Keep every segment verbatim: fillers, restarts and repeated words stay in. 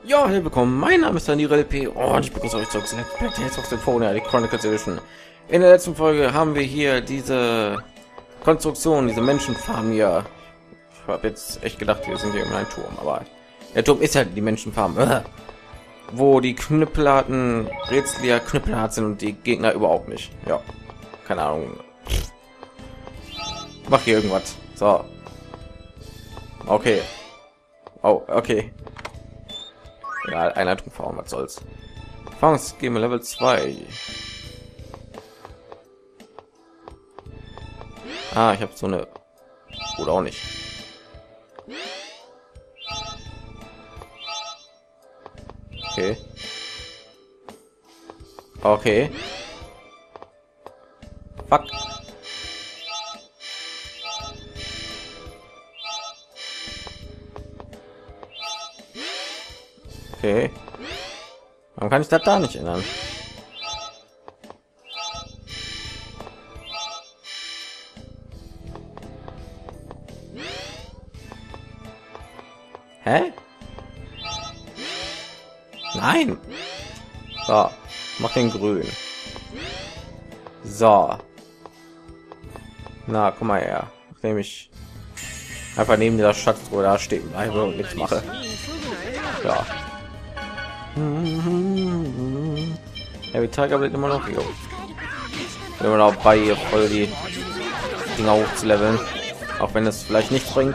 Ja, hallo, willkommen. Mein Name ist Daniel L P und ich begrüße euch zurück zu Let's Play Tales of Symphonia, die Chronicles Edition. In der letzten Folge haben wir hier diese Konstruktion, diese Menschenfarm hier. Ich habe jetzt echt gedacht, wir sind hier in einem Turm, aber der Turm ist ja die Menschenfarm, äh, wo die Knüppelharten Rätsel ja knüppelhart sind und die Gegner überhaupt nicht. Ja, keine Ahnung. Mach hier irgendwas. So. Okay. Oh, okay. Ja, Einleitung, was soll's. Erfahrungsgeme Level zwei. Ah, ich habe so eine oder auch nicht. Okay. Okay. Fuck. Okay. Warum kann ich das da nicht ändern? Hä? Nein. So, mach den grün. So. Na, komm mal her. Nachdem ich einfach neben der Schatztruhe da stehen bleibe und nichts mache. Ja. Ja, wie Tiger wird immer noch jo. Immer noch bei ihr voll die Dinger hoch zu leveln, auch wenn es vielleicht nichts bringt.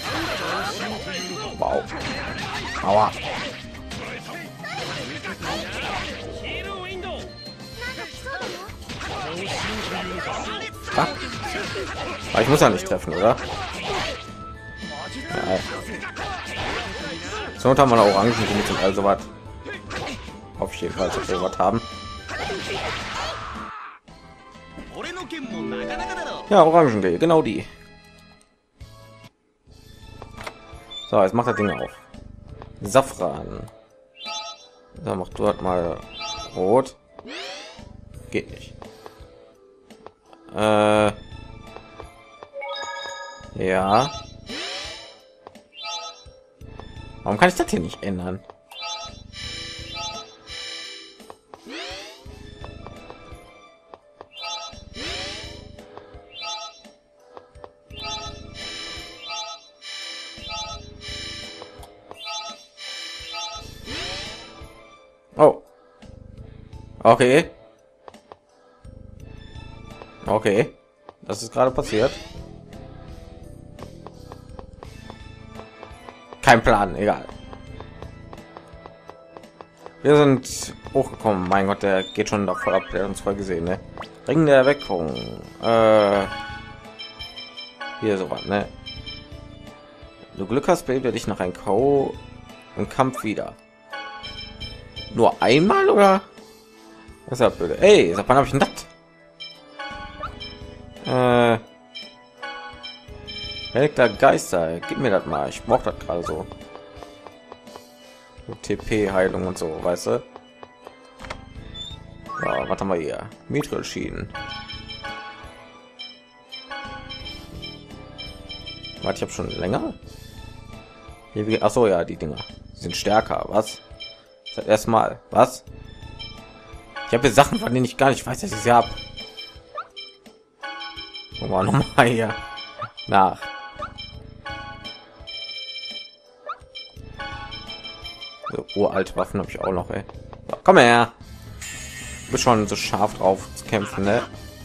Wow. Aua. Ah. Aber ich muss ja nicht treffen, oder? Ja. So haben wir noch Orangen und also was. Auf jeden Fall, dass wir was haben. Ja, Orangen, genau die. So, jetzt macht das Ding auf. Safran. Da macht dort mal rot. Geht nicht. Äh, ja. Warum kann ich das hier nicht ändern? Oh. Okay. Okay. Das ist gerade passiert. Kein Plan, egal. Wir sind hochgekommen. Mein Gott, der geht schon da voll ab. Der hat uns voll gesehen, ne? Ring der Erweckung. Äh, hier so was, ne? Du Glück hast, bildet dich nach einem K O im Kampf wieder. Nur einmal oder? Was ist ja blöd. Ey, sag mal, habe ich denn das? Äh, Relikt der Geister, gib mir das mal. Ich brauche das gerade so. so T P-Heilung und so, weißt du? Ja, was haben wir hier? Mithril-Schienen. Warte, ich habe schon länger. Hier, ach so, ja, die Dinger die sind stärker. Was? Das erstmal. Was? Ich habe Sachen, von denen ich gar nicht weiß, dass ich sie habe. Oh, noch mal hier nach. So, uralte Waffen habe ich auch noch, ey. So, komm her. Du bist schon so scharf drauf zu kämpfen, ne?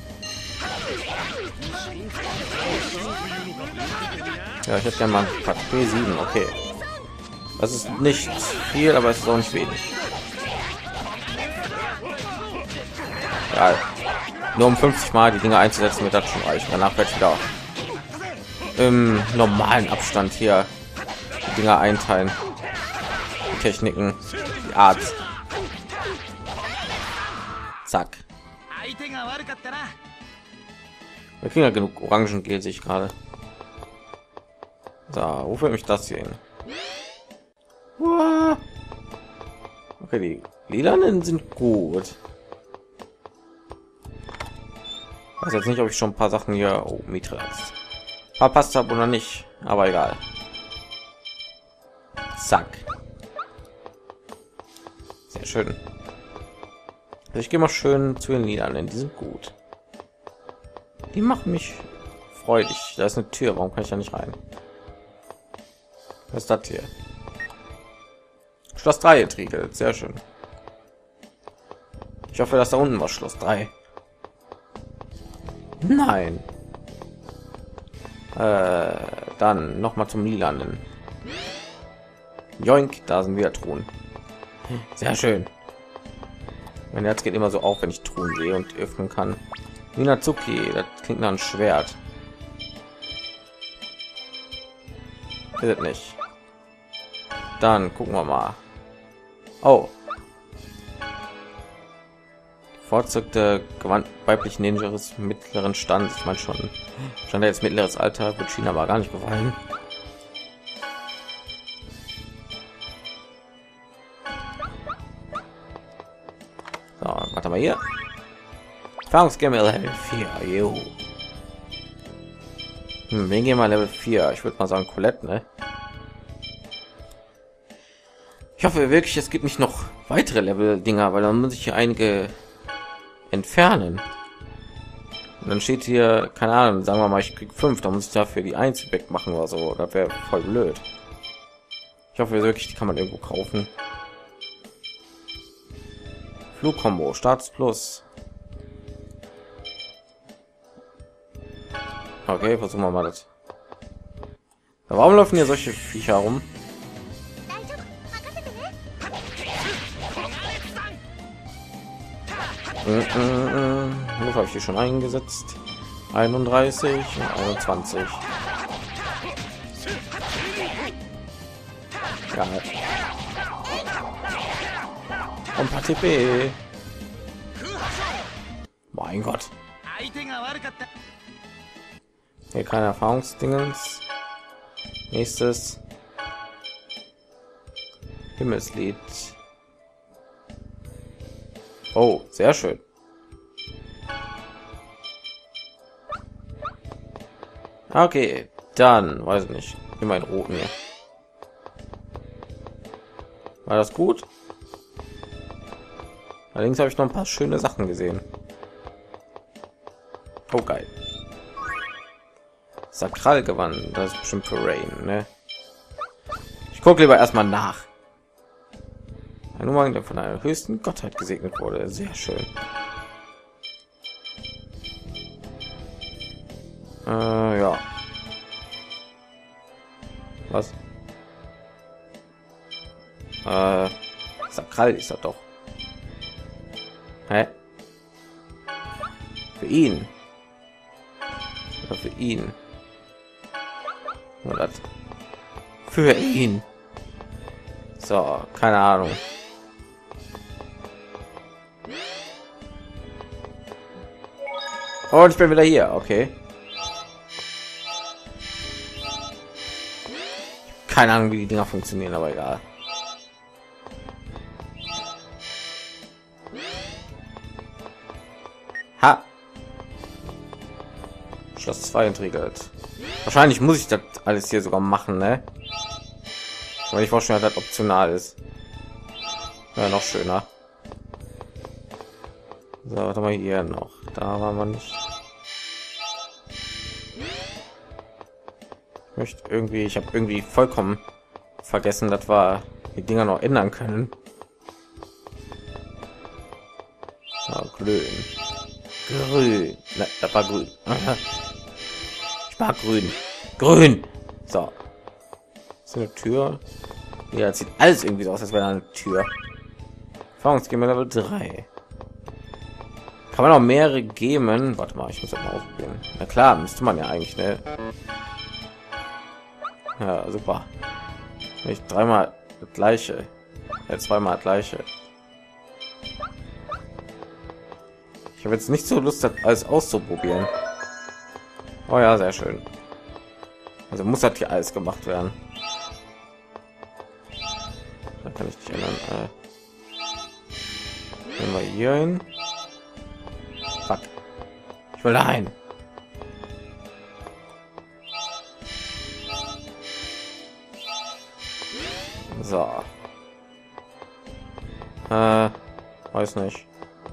Ja, ich hätte gerne mal ein P sieben, okay. Das ist nicht viel, aber es ist auch nicht wenig. Ja, nur um fünfzig Mal die Dinge einzusetzen, wird das schon reichen. Danach wird wieder im normalen Abstand hier die Dinger einteilen. Die Techniken, die Art. Zack. Wir kriegen ja genug Orangengel, sehe ich gerade. So, wo führt mich das hier hin? Okay, die Lilanen sind gut. Ich weiß jetzt nicht, ob ich schon ein paar Sachen hier oh, Mithril verpasst habe oder nicht, aber egal. Zack. Sehr schön. Also ich gehe mal schön zu den Liedern, die sind gut. Die machen mich freudig. Da ist eine Tür, warum kann ich da nicht rein? Was ist das hier? Schloss drei entriegelt, sehr schön. Ich hoffe, dass da unten war Schloss drei. Nein. Äh, dann noch mal zum Lilanen. Joink, da sind wieder Truhen. Sehr schön. Mein Herz geht immer so auf, wenn ich Truhen sehe und öffnen kann. Minazuki, das klingt nach ein Schwert. Ist es nicht. Dann gucken wir mal. Oh. Vorzugte Gewand weiblichen Ninjas mittleren Stands. Ich meine schon, stand jetzt mittleres Alter, wird China aber gar nicht gefallen. So, warte mal hier. Erfahrungsgame Level vier. Jo. Hm, wen gehen wir Level vier? Ich würde mal sagen Colette, ne? Ich hoffe wirklich, es gibt nicht noch weitere Level-Dinger, weil dann muss ich hier einige entfernen. Und dann steht hier, keine Ahnung, sagen wir mal, ich krieg fünf, dann muss ich dafür die eins wegmachen oder so. Das wäre voll blöd. Ich hoffe wirklich, die kann man irgendwo kaufen. Flugkombo, Status Plus. Okay, versuchen wir mal das. Warum laufen hier solche Viecher rum? Wo habe ich hier schon eingesetzt? einunddreißig und einundzwanzig. Ja. Und ein paar T P. Mein Gott. Hier keine Erfahrungsdingens. Nächstes Himmelslied. Oh, sehr schön. Okay, dann weiß ich nicht. Hier mein roten hier. War das gut? Allerdings habe ich noch ein paar schöne Sachen gesehen. Oh geil. Sakralgewand, das ist bestimmt für Rain, ne? Ich gucke lieber erstmal nach. Ein Umhang, der von einer höchsten Gottheit gesegnet wurde. Sehr schön. Äh, ja. Was? Äh, Sakral ist das doch. Hä? Für ihn. Oder für ihn. Oder das? Für ihn. So, keine Ahnung. Und ich bin wieder hier, okay. Keine Ahnung, wie die Dinger funktionieren, aber egal. Ha! Schloss zwei entriegelt. Wahrscheinlich muss ich das alles hier sogar machen, ne? Weil ich vorstelle, dass das optional ist. Ja, noch schöner. So, warte mal hier noch. Da war man nicht. Ich möchte irgendwie, ich habe irgendwie vollkommen vergessen, dass wir die Dinger noch ändern können. So, grün. Grün. Na, das war grün. Ich mag grün. Grün. So. Ist eine Tür. Ja, sieht alles irgendwie so aus, als wäre eine Tür. Erfahrungsgemäß Level drei. Kann man auch mehrere geben? Warte mal, ich muss das mal ausprobieren. Na klar, müsste man ja eigentlich, ne? Ja, super. Nicht dreimal das gleiche. Ja, zweimal das gleiche. Ich habe jetzt nicht so Lust, das alles auszuprobieren. Oh ja, sehr schön. Also muss das hier alles gemacht werden. Da kann ich nicht ändern. Äh, gehen wir hier hin. Fuck. Ich will da rein. So. Äh, weiß nicht.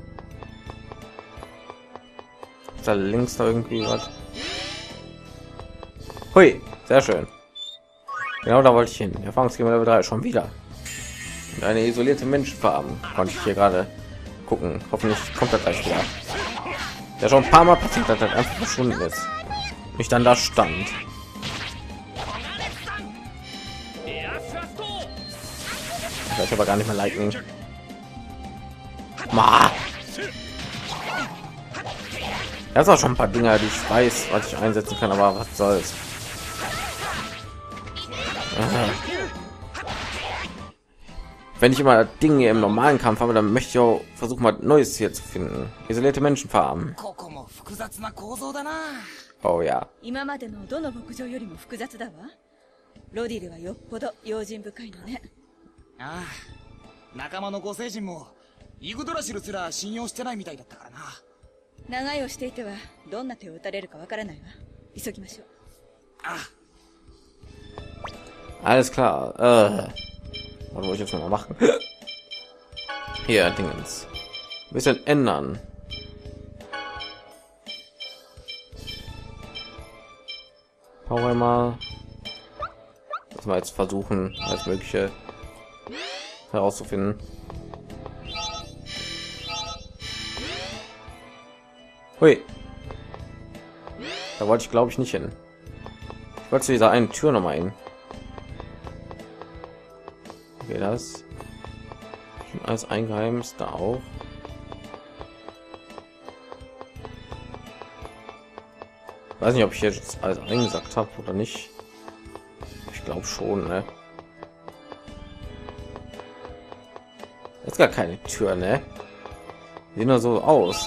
Ist da links noch irgendwie was? Hui, sehr schön. Genau da wollte ich hin. Erfahrungsgeber Level drei schon wieder. Und eine isolierte Menschenfarben konnte ich hier gerade gucken. Hoffentlich kommt das gleich wieder. Ja, schon ein paar Mal passiert, dass das einfach verschwunden ist. Ich dann da stand. Ich aber gar nicht mehr liken. Ma. Das ist auch schon ein paar Dinger, die ich weiß, was ich einsetzen kann, aber was soll's. Aha. Wenn ich immer Dinge im normalen Kampf habe, dann möchte ich auch versuchen, mal Neues hier zu finden. Isolierte Menschenfarben. Oh ja. 今までのどの牧場よりも複雑だわ。ロディルはよっぽど用心深いのね。 ああ、仲間のご聖人もイグドラシルすら信用してないみたいだったからな。 長いをしていてはどんな手を打たれるかわからないわ。急ぎましょう。 ああ。 Alles klar. Äh, was wollte ich jetzt noch mal machen? Hier, Dingens. Ein bisschen ändern. Power mal. Dass wir jetzt versuchen, alles Mögliche herauszufinden. Hui. Da wollte ich, glaube ich, nicht hin. Ich wollte zu dieser einen Tür noch mal hin. Okay, das schon alles eingeheimst, da auch. Weiß nicht, ob ich jetzt alles eingesagt habe oder nicht. Ich glaube schon, ne? Jetzt gar keine Tür, ne? Sieht nur so aus.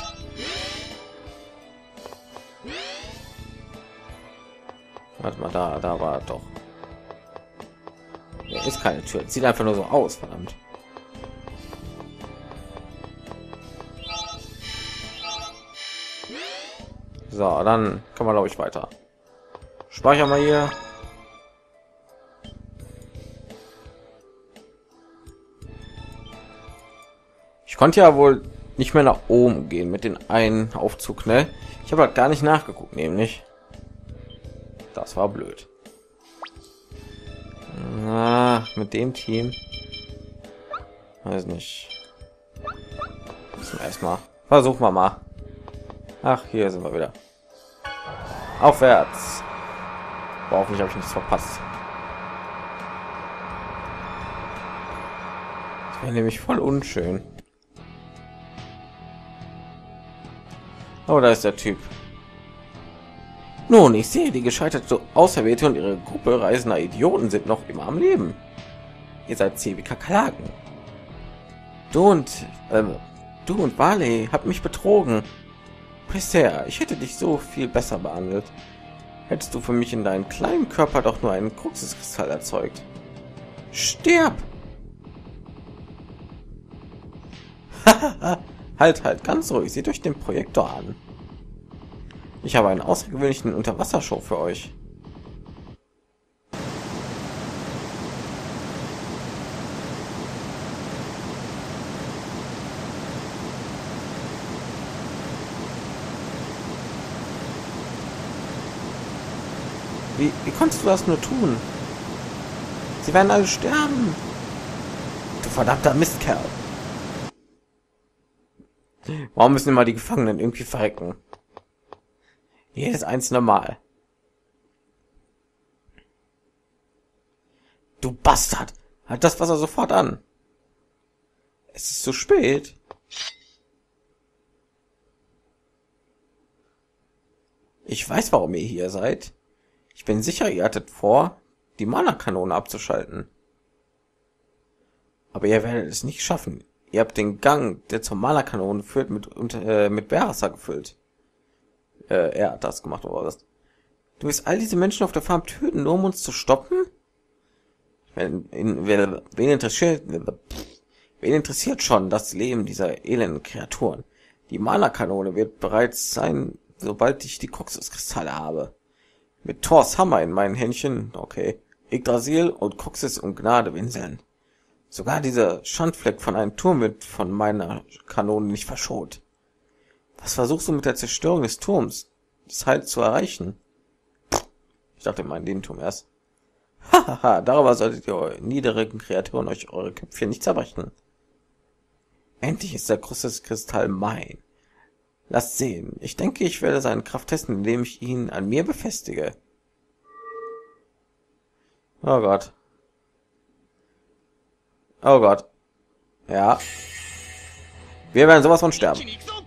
Warte mal, da, da war doch. Ja, ist keine Tür. Sieht einfach nur so aus, verdammt. So, dann kann man, glaube ich, weiter. Speichern wir hier. Ich konnte ja wohl nicht mehr nach oben gehen mit den einen Aufzug, ne? Ich habe halt gar nicht nachgeguckt, nämlich. Das war blöd. Na, mit dem Team. Weiß nicht. Müssen wir erstmal. Versuchen wir mal. Ach, hier sind wir wieder. Aufwärts. Boah, hoffentlich habe ich nichts verpasst. Das wäre nämlich voll unschön. Oh, da ist der Typ. Nun, ich sehe, die gescheiterte Auserwählte und ihre Gruppe reisender Idioten sind noch immer am Leben. Ihr seid zäh wie Kakerlaken. Du und äh, du und Barley habt mich betrogen. Bisher, ich hätte dich so viel besser behandelt. Hättest du für mich in deinen kleinen Körper doch nur einen Kruxuskristall erzeugt. Stirb! Halt, halt, ganz ruhig. Seht euch den Projektor an. Ich habe einen außergewöhnlichen Unterwassershow für euch. Wie, wie konntest du das nur tun? Sie werden alle sterben. Du verdammter Mistkerl. Warum müssen immer die Gefangenen irgendwie verrecken? Jedes einzelne Mal. Du Bastard! Halt das Wasser sofort an. Es ist zu spät. Ich weiß, warum ihr hier seid. Ich bin sicher, ihr hattet vor, die Mana-Kanone abzuschalten. Aber ihr werdet es nicht schaffen. Ihr habt den Gang, der zur Mana-Kanone führt, mit, äh, mit Bärwasser gefüllt. Äh, er hat das gemacht, oder was? Du willst all diese Menschen auf der Farm töten, nur um uns zu stoppen? Wen, in, wen, wen interessiert, wen interessiert schon das Leben dieser elenden Kreaturen? Die Mana-Kanone wird bereits sein, sobald ich die Kruxuskristalle habe. Mit Thors Hammer in meinen Händchen, okay, Yggdrasil und Kruxus um Gnade winseln. Sogar dieser Schandfleck von einem Turm wird von meiner Kanone nicht verschont. Was versuchst du mit der Zerstörung des Turms, das Heil zu erreichen? Ich dachte mal in den Turm erst. Hahaha, darüber solltet ihr eure niedrigen Kreaturen euch eure Köpfchen nicht zerbrechen. Endlich ist der Kristall mein. Lasst sehen. Ich denke, ich werde seine Kraft testen, indem ich ihn an mir befestige. Oh Gott. Oh Gott. Ja. Wir werden sowas von sterben.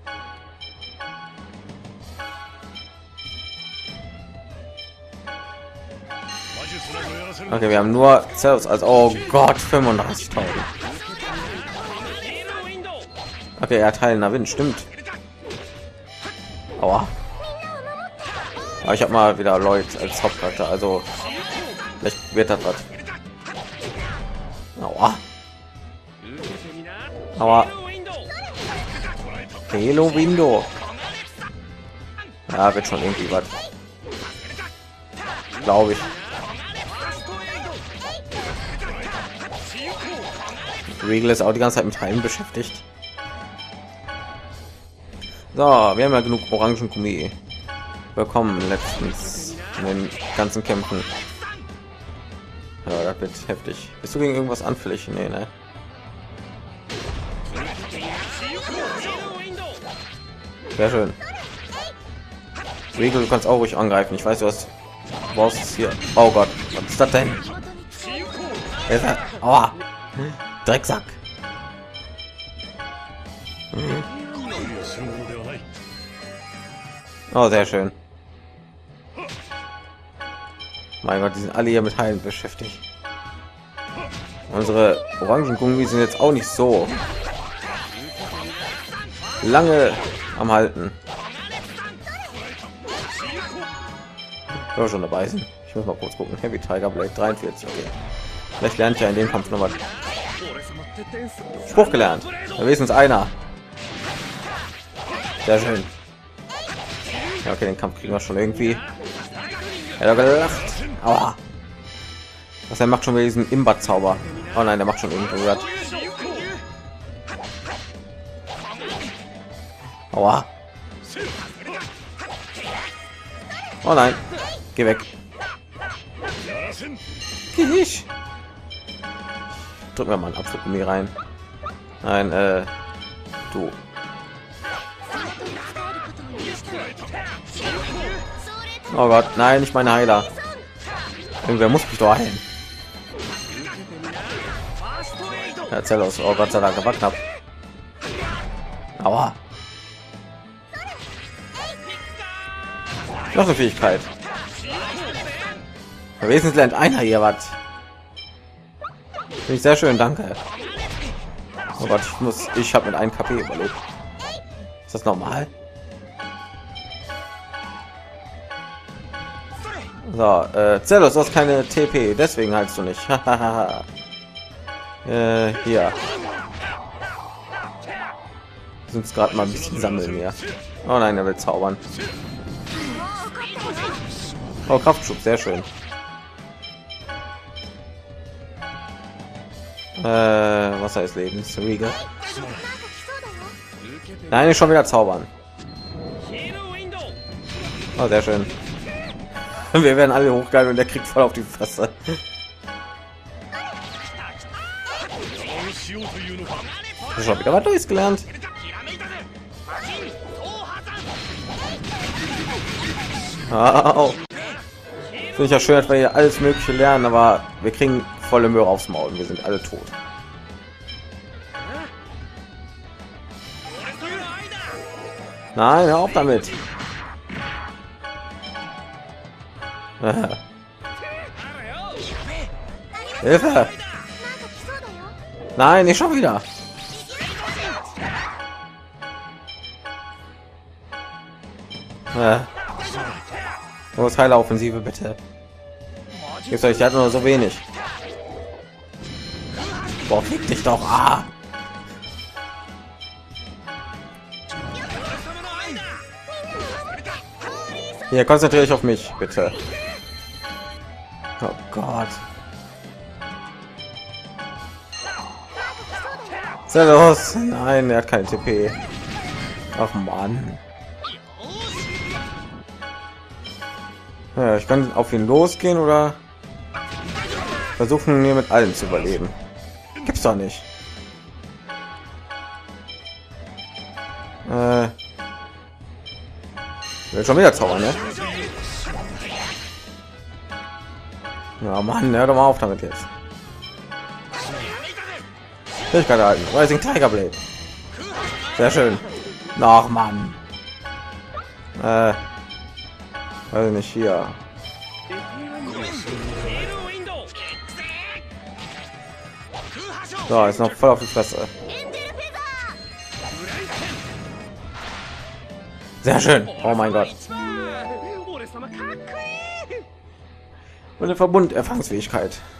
Okay, wir haben nur Zeus als oh Gott, fünfunddreißigtausend. Okay, er hat heilender Wind, stimmt. Aua. Aber ich habe mal wieder Lloyd als Hauptcharakter, also vielleicht wird das was. Aua. Aua. Halo Window. Ja, wird schon irgendwie was. Glaube ich. Regal ist auch die ganze Zeit mit Heilen beschäftigt. So, wir haben ja genug Orangen-Gummi bekommen letztens in den ganzen Kämpfen. Ja, das wird heftig. Bist du gegen irgendwas anfällig? Nee, ne? Sehr schön. Regal, du kannst auch ruhig angreifen. Ich weiß, du hast du brauchst es hier. Oh Gott, was ist das denn? Ist er? Aua. Drecksack. Mhm. Oh, sehr schön. Mein Gott, die sind alle hier mit Heilen beschäftigt. Unsere Orangengummi sind jetzt auch nicht so lange am Halten. Soll schon dabei sind. Ich muss mal kurz gucken. Heavy Tiger Blade dreiundvierzig. Okay. Vielleicht lernt ja in dem Kampf noch was. Spruch gelernt. Da wenigstens einer. Sehr schön. Ja, okay, den Kampf kriegen wir schon irgendwie. Er hat gelacht. Aua. Was er macht schon wieder diesen Imba-Zauber. Oh nein, der macht schon irgendwas. Aua. Oh nein. Geh weg. Geh ich. Drücken wir mal einen Apfelgummi rein. Nein, äh, du. Oh Gott, nein, nicht meine Heiler. Irgendwer muss mich doch heilen. Erzähl aus. Oh Gott sei Dank, war knapp. Aua. Noch eine Fähigkeit. Wesentlich lernt einer hier was. Finde ich sehr schön, danke. Oh Gott, ich muss, ich habe mit einem K P überlebt. Ist das normal? So, äh, Zelos, du hast keine T P, deswegen heilst du nicht. äh, hier. Sind gerade mal ein bisschen sammeln hier. Oh nein, er will zaubern. Oh, Kraftschub, sehr schön. Äh, was heißt Lebensriege? Nein, schon wieder zaubern. Oh, sehr schön. Wir werden alle hochgehalten und der kriegt voll auf die Fresse. Schon wieder was Neues gelernt. Oh. Finde ich ja schön, dass wir hier alles Mögliche lernen, aber wir kriegen volle Möhre aufs Maul und wir sind alle tot. Nein, hör auf damit. Hilfe! Nein, nicht schon wieder. Los, Heileroffensive bitte. Jetzt euch hat nur so wenig. Boah, fick dich doch. Ah. Hier, konzentriere ich auf mich, bitte. Oh Gott. Sehr los. Nein, er hat keine T P. Ach Mann. Ja, ich kann auf ihn losgehen oder versuchen, mir mit allen zu überleben. Gibt's doch nicht. Äh, will schon wieder zaubern, ne? Ja, Mann, hör doch mal auf damit jetzt. Ich kann halten. Rising Tiger Blade. Sehr schön. Ach, Mann. Äh, weiß nicht hier. So, ist noch voll auf die Fresse. Sehr schön. Oh mein Gott. Und eine Verbund-Erfahrungsfähigkeit.